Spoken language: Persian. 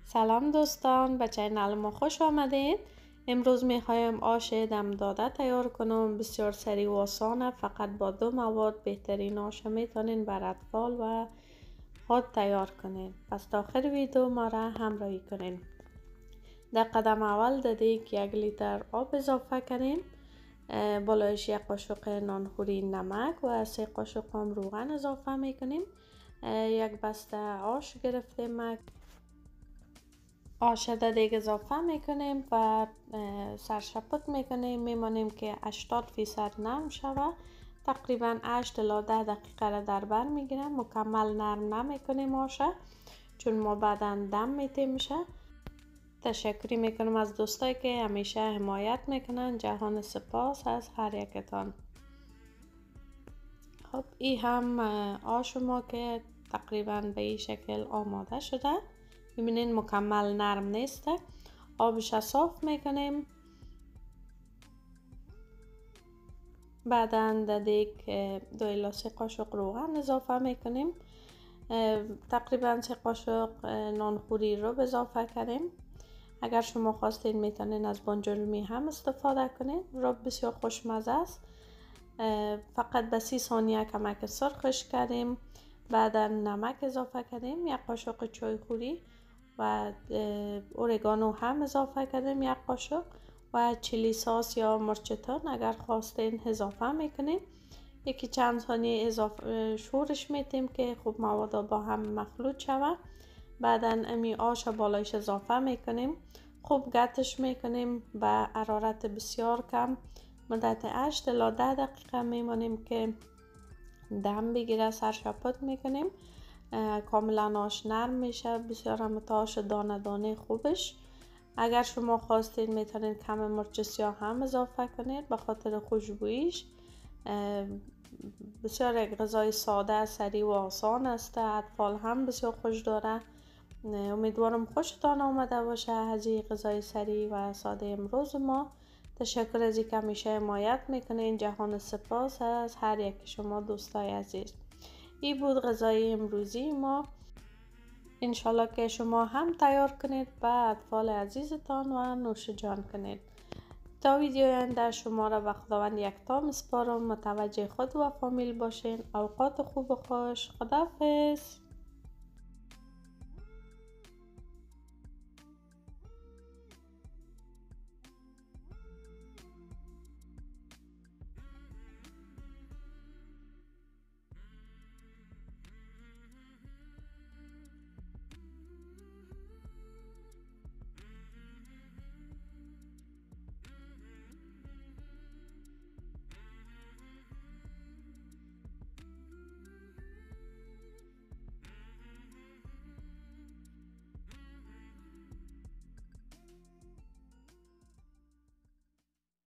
سلام دوستان، به چینل ما خوش آمدید. امروز میخوایم آش دم داده تیار کنم. بسیار سریع و آسانه، فقط با 2 مواد بهترین آش میتونین بر اطفال و خود تیار کنین. پس تا آخر ویدیو ما را همراهی کنین. در قدم اول در دیگ 1 لیتر آب اضافه کنیم. بالایش 1 قاشق نانخوری نمک و 3 قاشق هم روغن اضافه میکنیم. 1 بسته آش گرفتیم. آش در دیگ اضافه میکنیم و سرشپت میکنیم. میمانیم که 80% نرم شود. تقریبا 8 الی 10 دقیقه را در بر میگیرم. مکمل نرم نمیکنیم آش، چون ما بعدا دم میشه. تشکری میکنم از دوستایی که همیشه حمایت میکنن. جهان سپاس از هر یکتان. خب این هم آش ما که تقریبا به این شکل آماده شده. ببینین مکمل نرم نیسته. آبش صاف میکنیم. بعدا در دیگ 2 الی 3 قاشق روغن اضافه میکنیم. تقریبا 3 قاشق نانخوری رو اضافه کنیم. اگر شما خواستین میتونین از بانجلومی هم استفاده کنین. رو بسیار خوشمزه است. فقط به 30 ثانیه کمک سرخش کردیم. بعدا نمک اضافه کردیم 1 قاشق چای خوری و اورگانو هم اضافه کردیم 1 قاشق و چیلی ساس یا مرچ تن اگر خواستین اضافه میکنیم. یکی چند ثانیه اضافه شورش میتیم که خوب مواد با هم مخلوط شود. بعدا امی آش بالایش اضافه میکنیم. خوب گتش میکنیم به حرارت بسیار کم. مدت 8 الی 10 دقیقه میمانیم که دم بگیره. سرشپت میکنیم. کاملا آش نرم میشه. بسیار هم آش دانه دانه خوبش. اگر شما خواستید میتونید کم مرچ سیاه هم اضافه کنید به خاطر خوشبوییش. بسیار یک غذای ساده، سریع و آسان است. اطفال هم بسیار خوش داره. امیدوارم خوشتان آمده باشه از این غذای سریع و ساده امروز ما. تشکر از اینکه همیشه حمایت میکنین. جهان سپاس از هر یک شما دوستای عزیز. این بود غذای امروزی ما. انشالله که شما هم تیار کنید به اطفال عزیزتان و نوش جان کنید. تا ویدیو آینده شما را به خداوند یکتا میسپارم. متوجه خود و فامیل باشین. اوقات خوب و خوش. خداحافظ.